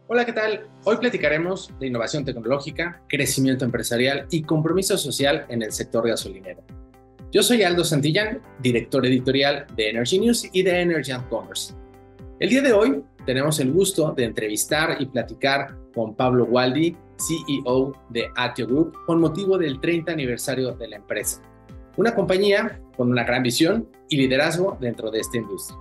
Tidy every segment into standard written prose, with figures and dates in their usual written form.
Hola, ¿qué tal? Hoy platicaremos de innovación tecnológica, crecimiento empresarial y compromiso social en el sector gasolinero. Yo soy Aldo Santillán, director editorial de Energy News y de Energy and Commerce. El día de hoy tenemos el gusto de entrevistar y platicar con Pablo Gualdi, CEO de Atio Group, con motivo del 30 aniversario de la empresa, una compañía con una gran visión y liderazgo dentro de esta industria.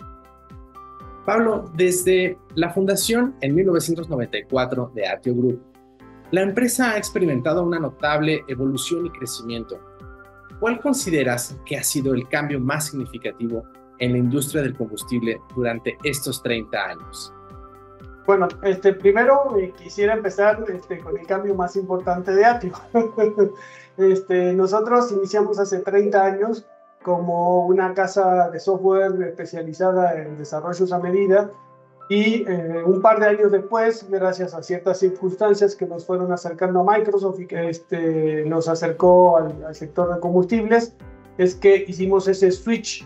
Pablo, desde la fundación en 1994 de Atio Group, la empresa ha experimentado una notable evolución y crecimiento. ¿Cuál consideras que ha sido el cambio más significativo en la industria del combustible durante estos 30 años? Bueno, primero quisiera empezar con el cambio más importante de Atio. Nosotros iniciamos hace 30 años como una casa de software especializada en desarrollos a medida y un par de años después, gracias a ciertas circunstancias que nos fueron acercando a Microsoft y que nos acercó al sector de combustibles, es que hicimos ese switch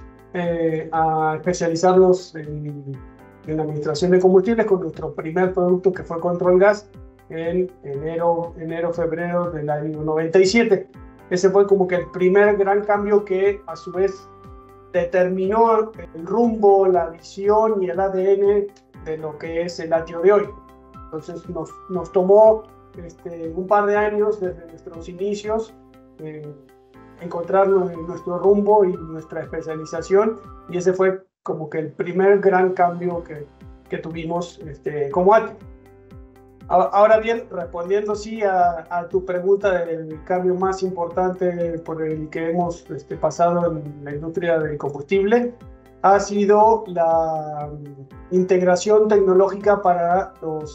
a especializarnos en administración de combustibles con nuestro primer producto, que fue Control Gas, en febrero del año 97. Ese fue como que el primer gran cambio que a su vez determinó el rumbo, la visión y el ADN de lo que es el Atio de hoy. Entonces nos tomó un par de años desde nuestros inicios encontrar nuestro rumbo y nuestra especialización, y ese fue como que el primer gran cambio que tuvimos como Atio. Ahora bien, respondiendo sí a tu pregunta del cambio más importante por el que hemos pasado en la industria del combustible, ha sido la integración tecnológica para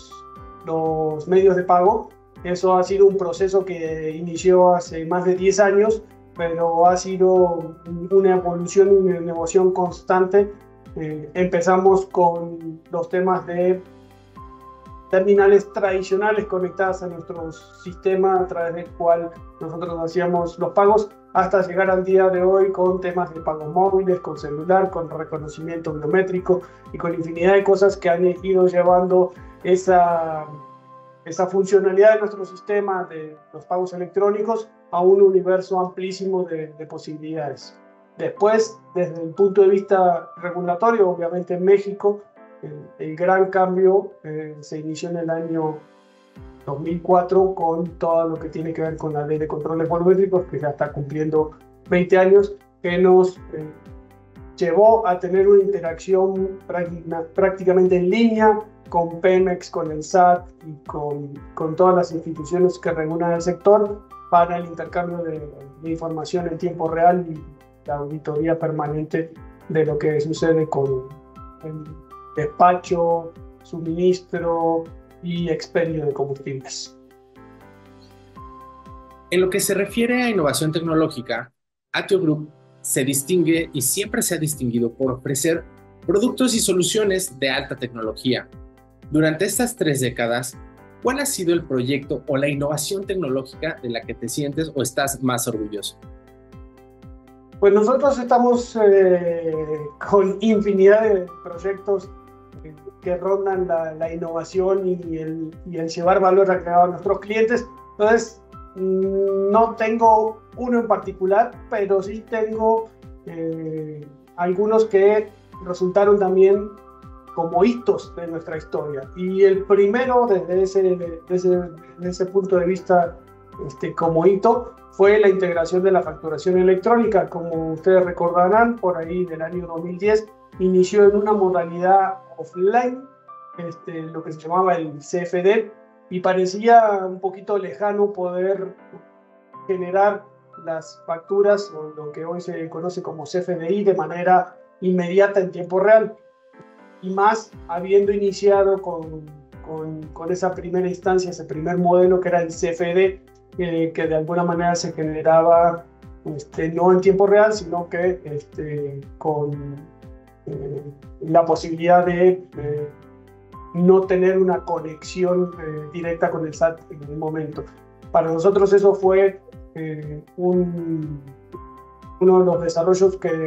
los medios de pago. Eso ha sido un proceso que inició hace más de 10 años, pero ha sido una evolución y una innovación constante. Empezamos con los temas de terminales tradicionales conectadas a nuestro sistema a través del cual nosotros hacíamos los pagos, hasta llegar al día de hoy con temas de pagos móviles, con celular, con reconocimiento biométrico y con infinidad de cosas que han ido llevando esa funcionalidad de nuestro sistema de los pagos electrónicos a un universo amplísimo de posibilidades. Después, desde el punto de vista regulatorio, obviamente en México, el gran cambio se inició en el año 2004 con todo lo que tiene que ver con la ley de controles volumétricos, que ya está cumpliendo 20 años, que nos llevó a tener una interacción prácticamente en línea con Pemex, con el SAT y con todas las instituciones que regulan el sector para el intercambio de información en tiempo real y la auditoría permanente de lo que sucede con el despacho, suministro y expendio de combustibles. En lo que se refiere a innovación tecnológica, Atio Group se distingue y siempre se ha distinguido por ofrecer productos y soluciones de alta tecnología. Durante estas 3 décadas, ¿cuál ha sido el proyecto o la innovación tecnológica de la que te sientes o estás más orgulloso? Pues nosotros estamos con infinidad de proyectos que rondan la innovación y el llevar valor a nuestros clientes. Entonces, no tengo uno en particular, pero sí tengo algunos que resultaron también como hitos de nuestra historia. Y el primero, desde ese punto de vista como hito, fue la integración de la facturación electrónica. Como ustedes recordarán, por ahí del año 2010 inició en una modalidad offline, lo que se llamaba el CFD, y parecía un poquito lejano poder generar las facturas, o lo que hoy se conoce como CFDI, de manera inmediata en tiempo real, y más habiendo iniciado con esa primera instancia, ese primer modelo que era el CFD, que de alguna manera se generaba no en tiempo real, sino que con la posibilidad de no tener una conexión directa con el SAT en el momento. Para nosotros eso fue uno de los desarrollos que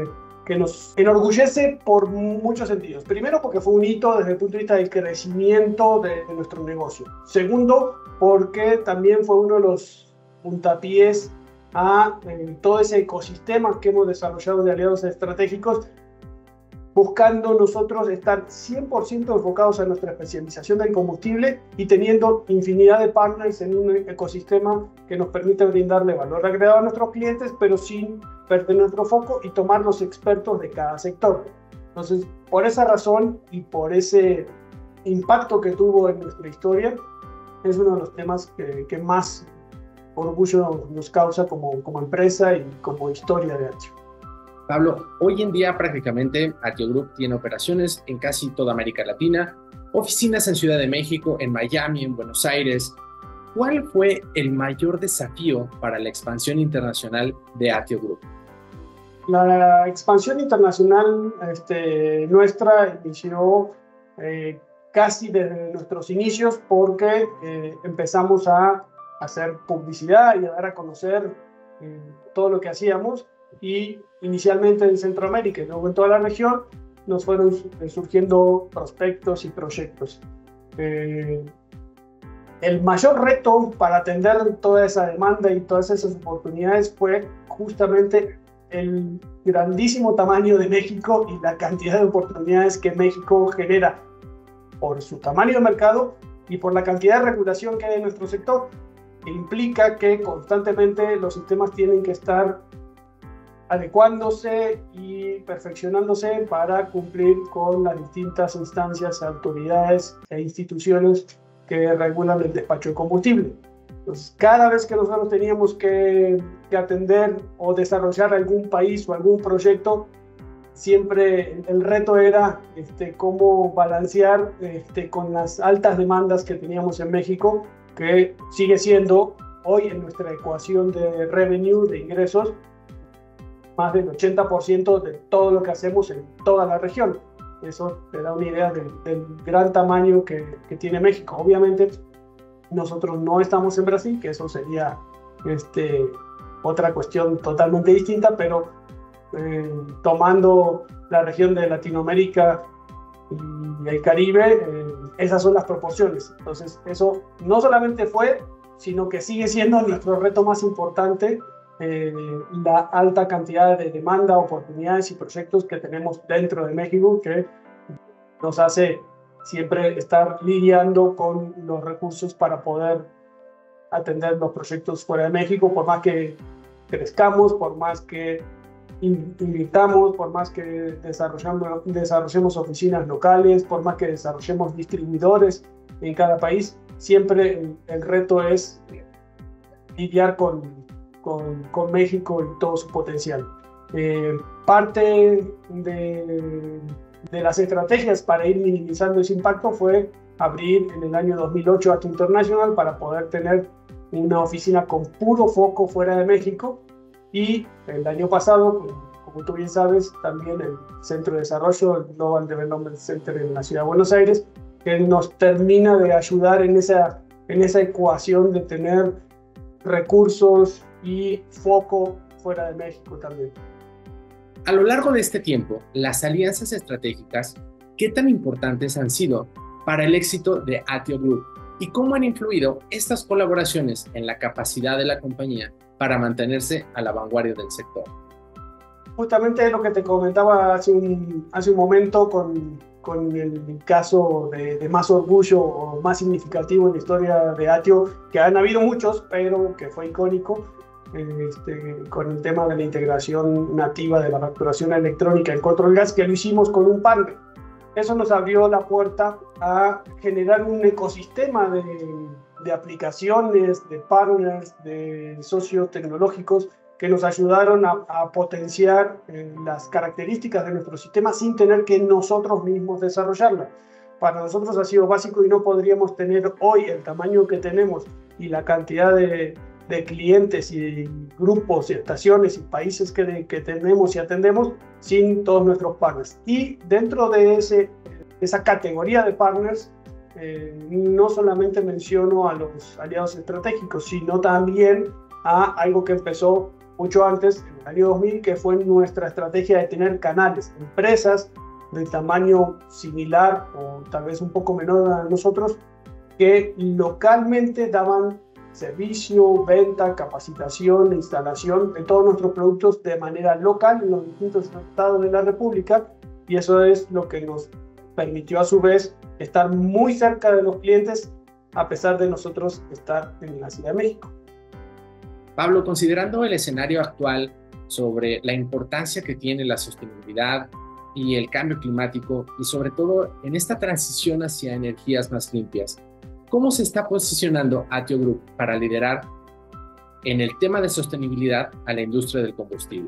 que nos enorgullece por muchos sentidos. Primero, porque fue un hito desde el punto de vista del crecimiento de nuestro negocio. Segundo, porque también fue uno de los puntapiés a todo ese ecosistema que hemos desarrollado de aliados estratégicos, buscando nosotros estar 100% enfocados en nuestra especialización del combustible y teniendo infinidad de partners en un ecosistema que nos permite brindarle valor agregado a nuestros clientes, pero sin perder nuestro foco y tomar los expertos de cada sector. Entonces, por esa razón y por ese impacto que tuvo en nuestra historia, es uno de los temas que más orgullo nos causa como empresa y como historia de Atio. Pablo, hoy en día prácticamente Atio Group tiene operaciones en casi toda América Latina, oficinas en Ciudad de México, en Miami, en Buenos Aires. ¿Cuál fue el mayor desafío para la expansión internacional de Atio Group? La expansión internacional nuestra inició casi desde nuestros inicios porque empezamos a hacer publicidad y a dar a conocer todo lo que hacíamos, y inicialmente en Centroamérica y luego en toda la región nos fueron surgiendo prospectos y proyectos. El mayor reto para atender toda esa demanda y todas esas oportunidades fue justamente el grandísimo tamaño de México y la cantidad de oportunidades que México genera por su tamaño de mercado y por la cantidad de regulación que hay en nuestro sector. Implica que constantemente los sistemas tienen que estar adecuándose y perfeccionándose para cumplir con las distintas instancias, autoridades e instituciones que regulan el despacho de combustible. Entonces, cada vez que nosotros teníamos que atender o desarrollar algún país o algún proyecto, siempre el reto era cómo balancear con las altas demandas que teníamos en México, que sigue siendo hoy en nuestra ecuación de revenue, de ingresos, más del 80% de todo lo que hacemos en toda la región. Eso te da una idea del gran tamaño que tiene México. Obviamente, nosotros no estamos en Brasil, que eso sería otra cuestión totalmente distinta, pero tomando la región de Latinoamérica y el Caribe, esas son las proporciones. Entonces, eso no solamente fue, sino que sigue siendo nuestro reto más importante, la alta cantidad de demanda, oportunidades y proyectos que tenemos dentro de México, que nos hace siempre estar lidiando con los recursos para poder atender los proyectos fuera de México, por más que crezcamos, por más que invirtamos, por más que desarrollemos oficinas locales, por más que desarrollemos distribuidores en cada país, siempre el reto es lidiar con México y todo su potencial. Parte de las estrategias para ir minimizando ese impacto fue abrir en el año 2008 Atio International para poder tener una oficina con puro foco fuera de México, y el año pasado, como tú bien sabes, también el Centro de Desarrollo, el Global Development Center en la Ciudad de Buenos Aires, que nos termina de ayudar en esa ecuación de tener recursos y foco fuera de México también. A lo largo de este tiempo, las alianzas estratégicas, ¿qué tan importantes han sido para el éxito de Atio Group? ¿Y cómo han influido estas colaboraciones en la capacidad de la compañía para mantenerse a la vanguardia del sector? Justamente lo que te comentaba hace un momento con el caso de más orgullo o más significativo en la historia de Atio, que han habido muchos, pero que fue icónico, con el tema de la integración nativa de la facturación electrónica en Control Gas, que lo hicimos con un partner. Eso nos abrió la puerta a generar un ecosistema de aplicaciones, de partners, de socios tecnológicos que nos ayudaron a potenciar las características de nuestro sistema sin tener que nosotros mismos desarrollarla. Para nosotros ha sido básico y no podríamos tener hoy el tamaño que tenemos y la cantidad de clientes y grupos y estaciones y países que tenemos y atendemos sin todos nuestros partners. Y dentro de esa categoría de partners, no solamente menciono a los aliados estratégicos, sino también a algo que empezó mucho antes, en el año 2000, que fue nuestra estrategia de tener canales, empresas de tamaño similar o tal vez un poco menor a nosotros, que localmente daban servicio, venta, capacitación, instalación de todos nuestros productos de manera local en los distintos estados de la República, y eso es lo que nos permitió a su vez estar muy cerca de los clientes a pesar de nosotros estar en la Ciudad de México. Pablo, considerando el escenario actual sobre la importancia que tiene la sostenibilidad y el cambio climático, y sobre todo en esta transición hacia energías más limpias, ¿cómo se está posicionando ATIO Group para liderar en el tema de sostenibilidad a la industria del combustible?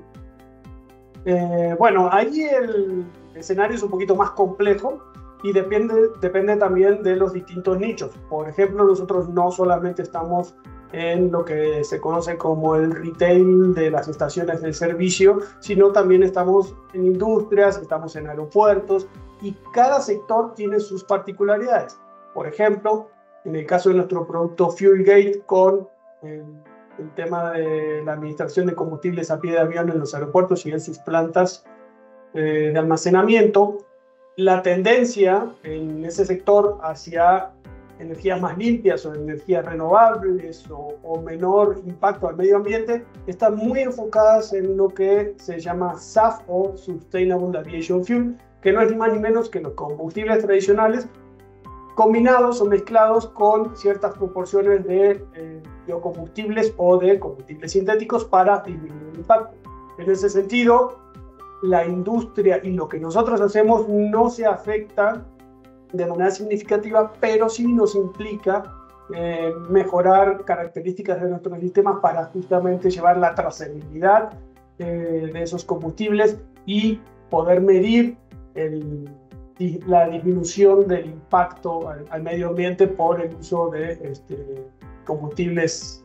Bueno, ahí el escenario es un poquito más complejo y depende también de los distintos nichos. Por ejemplo, nosotros no solamente estamos en lo que se conoce como el retail de las estaciones de servicio, sino también estamos en industrias, estamos en aeropuertos, y cada sector tiene sus particularidades. Por ejemplo, en el caso de nuestro producto Fuelgate, con el tema de la administración de combustibles a pie de avión en los aeropuertos y en sus plantas de almacenamiento, la tendencia en ese sector hacia energías más limpias o energías renovables o menor impacto al medio ambiente están muy enfocadas en lo que se llama SAF o Sustainable Aviation Fuel, que no es ni más ni menos que los combustibles tradicionales combinados o mezclados con ciertas proporciones de biocombustibles o de combustibles sintéticos para disminuir el impacto. En ese sentido, la industria y lo que nosotros hacemos no se afecta de manera significativa, pero sí nos implica mejorar características de nuestros sistemas para justamente llevar la trazabilidad de esos combustibles y poder medir la disminución del impacto al medio ambiente por el uso de combustibles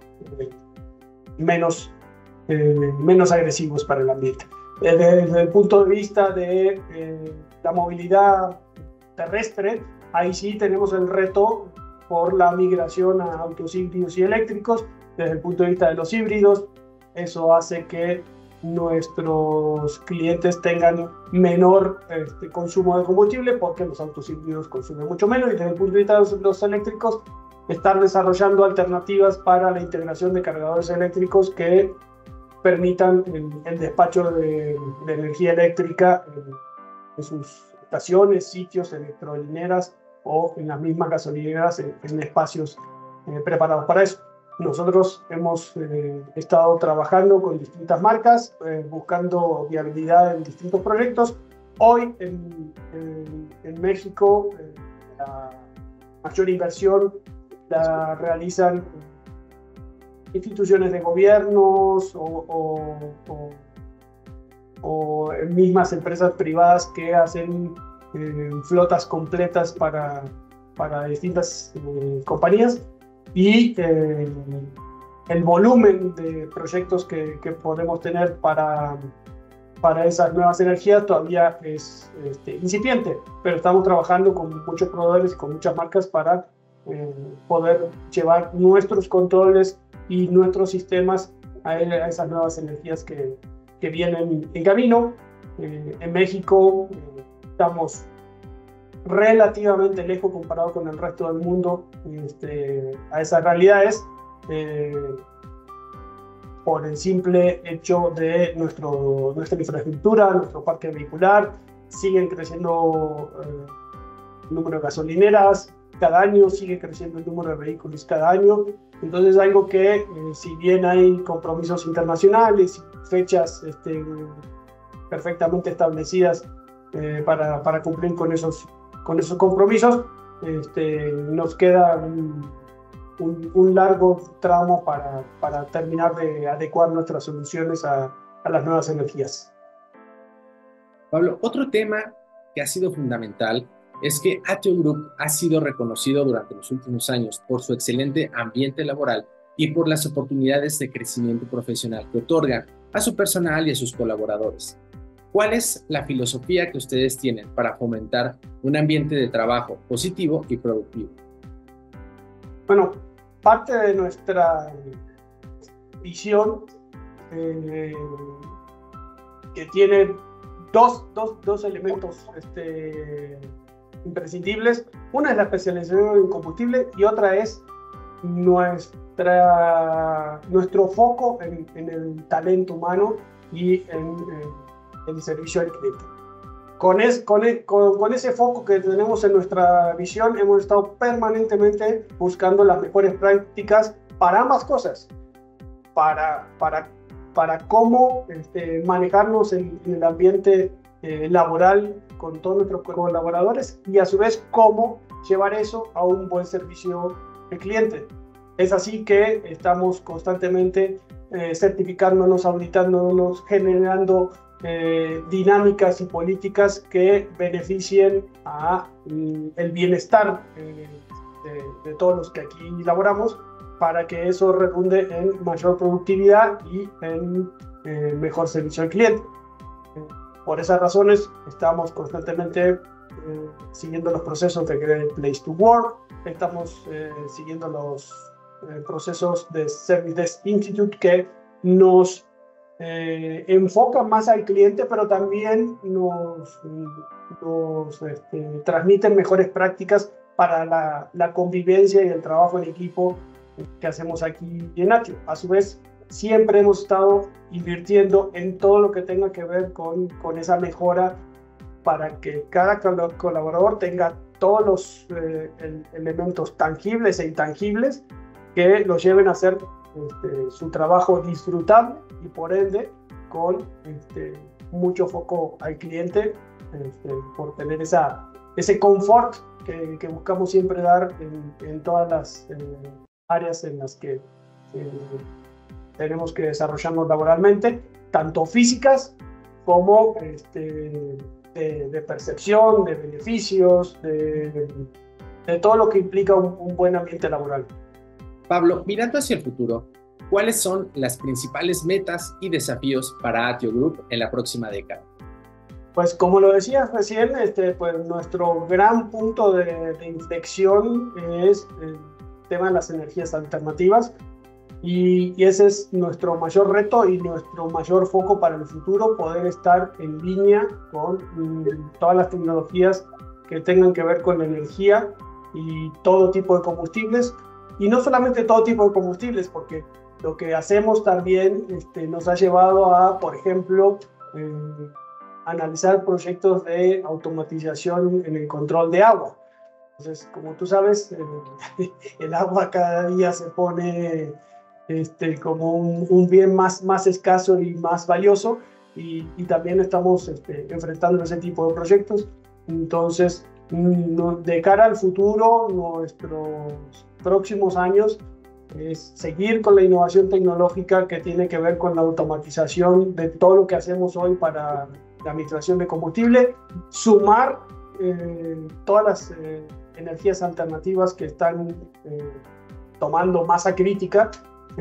menos agresivos para el ambiente. Desde el punto de vista de la movilidad terrestre, ahí sí tenemos el reto por la migración a autos híbridos y eléctricos. Desde el punto de vista de los híbridos, eso hace que nuestros clientes tengan menor consumo de combustible, porque los autos híbridos consumen mucho menos, y desde el punto de vista de los eléctricos, estar desarrollando alternativas para la integración de cargadores eléctricos que permitan el despacho de energía eléctrica en sus estaciones, sitios, electrolineras o en las mismas gasolineras en espacios preparados para eso. Nosotros hemos estado trabajando con distintas marcas, buscando viabilidad en distintos proyectos. Hoy en México la mayor inversión la realizan instituciones de gobiernos o mismas empresas privadas que hacen flotas completas para distintas compañías, y el volumen de proyectos que podemos tener para esas nuevas energías todavía es incipiente, pero estamos trabajando con muchos proveedores y con muchas marcas para poder llevar nuestros controles y nuestros sistemas a esas nuevas energías que vienen en camino. En México estamos relativamente lejos comparado con el resto del mundo a esas realidades, por el simple hecho de nuestra infraestructura, nuestro parque vehicular. Siguen creciendo el número de gasolineras cada año, sigue creciendo el número de vehículos cada año. Entonces, algo que si bien hay compromisos internacionales, fechas perfectamente establecidas para cumplir con esos compromisos, nos queda un largo tramo para terminar de adecuar nuestras soluciones a las nuevas energías. Pablo, otro tema que ha sido fundamental es que ATIO Group ha sido reconocido durante los últimos años por su excelente ambiente laboral y por las oportunidades de crecimiento profesional que otorga a su personal y a sus colaboradores. ¿Cuál es la filosofía que ustedes tienen para fomentar un ambiente de trabajo positivo y productivo? Bueno, parte de nuestra visión que tiene dos elementos imprescindibles. Una es la especialización en combustible y otra es nuestro foco en el talento humano y en el servicio al cliente. Con ese foco que tenemos en nuestra visión, hemos estado permanentemente buscando las mejores prácticas para ambas cosas, para cómo manejarnos en el ambiente laboral con todos nuestros colaboradores y a su vez cómo llevar eso a un buen servicio al cliente. Es así que estamos constantemente certificándonos, auditándonos, generando dinámicas y políticas que beneficien a el bienestar de todos los que aquí laboramos, para que eso redunde en mayor productividad y en mejor servicio al cliente. Por esas razones estamos constantemente siguiendo los procesos de Great Place to Work, estamos siguiendo los procesos de Service Desk Institute que nos enfocan más al cliente, pero también nos transmiten mejores prácticas para la convivencia y el trabajo en equipo que hacemos aquí en Atio. A su vez, siempre hemos estado invirtiendo en todo lo que tenga que ver con esa mejora para que cada colaborador tenga todos los elementos tangibles e intangibles que los lleven a hacer su trabajo disfrutable y por ende con mucho foco al cliente, por tener ese confort que buscamos siempre dar en todas las áreas en las que tenemos que desarrollarnos laboralmente, tanto físicas como de percepción, de beneficios, de todo lo que implica un buen ambiente laboral. Pablo, mirando hacia el futuro, ¿cuáles son las principales metas y desafíos para Atio Group en la próxima década? Pues como lo decías recién, pues nuestro gran punto de inflexión es el tema de las energías alternativas y ese es nuestro mayor reto y nuestro mayor foco para el futuro, poder estar en línea con todas las tecnologías que tengan que ver con la energía y todo tipo de combustibles. Y no solamente todo tipo de combustibles, porque lo que hacemos también nos ha llevado a, por ejemplo, analizar proyectos de automatización en el control de agua. Entonces, como tú sabes, el agua cada día se pone como un bien más escaso y más valioso, y también estamos enfrentando ese tipo de proyectos. Entonces, de cara al futuro, nuestros próximos años es seguir con la innovación tecnológica que tiene que ver con la automatización de todo lo que hacemos hoy para la administración de combustible, sumar todas las energías alternativas que están tomando masa crítica,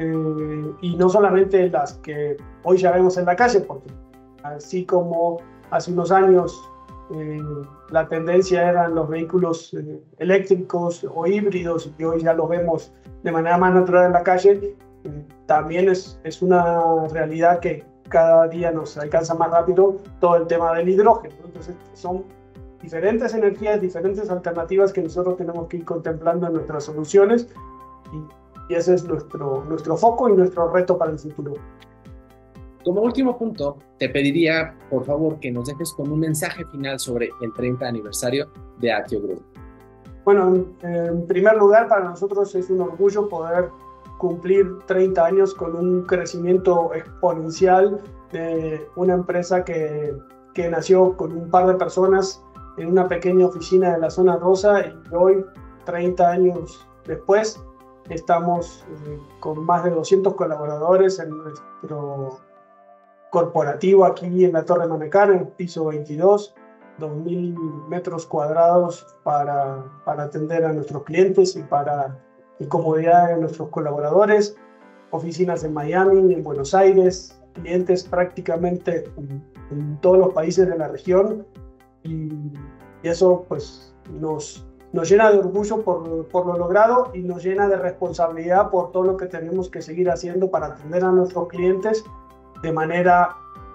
y no solamente las que hoy ya vemos en la calle, porque así como hace unos años la tendencia eran los vehículos eléctricos o híbridos, y hoy ya los vemos de manera más natural en la calle, también es una realidad que cada día nos alcanza más rápido todo el tema del hidrógeno. Entonces son diferentes energías, diferentes alternativas que nosotros tenemos que ir contemplando en nuestras soluciones, y ese es nuestro foco y nuestro reto para el futuro. Como último punto, te pediría, por favor, que nos dejes con un mensaje final sobre el 30 aniversario de Atio Group. Bueno, en primer lugar, para nosotros es un orgullo poder cumplir 30 años con un crecimiento exponencial de una empresa que nació con un par de personas en una pequeña oficina de la zona rosa, y hoy, 30 años después, estamos con más de 200 colaboradores en nuestro corporativo aquí en la Torre Manacán, en el piso 22, 2.000 metros cuadrados para atender a nuestros clientes y para la comodidad de nuestros colaboradores, oficinas en Miami, en Buenos Aires, clientes prácticamente en todos los países de la región, y eso pues nos llena de orgullo por lo logrado, y nos llena de responsabilidad por todo lo que tenemos que seguir haciendo para atender a nuestros clientes de manera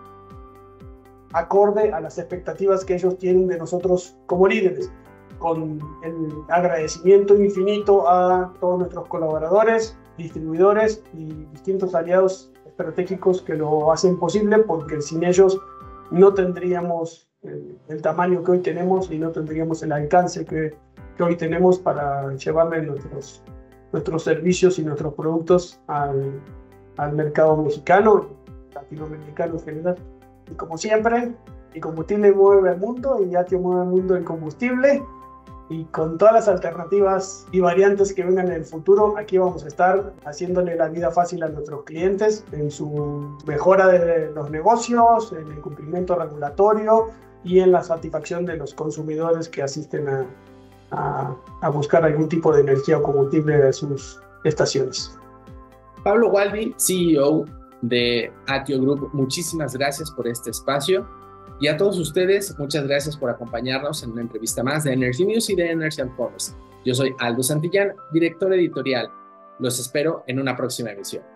acorde a las expectativas que ellos tienen de nosotros como líderes, con el agradecimiento infinito a todos nuestros colaboradores, distribuidores y distintos aliados estratégicos que lo hacen posible, porque sin ellos no tendríamos el tamaño que hoy tenemos y no tendríamos el alcance que hoy tenemos para llevarle nuestros servicios y nuestros productos al mercado mexicano, latinoamericano en general. Y como siempre, el combustible mueve al mundo y Atio mueve al mundo en combustible. Y con todas las alternativas y variantes que vengan en el futuro, aquí vamos a estar haciéndole la vida fácil a nuestros clientes en su mejora de los negocios, en el cumplimiento regulatorio y en la satisfacción de los consumidores que asisten a buscar algún tipo de energía o combustible de sus estaciones. Pablo Walby, CEO de Atio Group, muchísimas gracias por este espacio. Y a todos ustedes, muchas gracias por acompañarnos en una entrevista más de Energy News y de Energy and Commerce. Yo soy Aldo Santillán, director editorial. Los espero en una próxima emisión.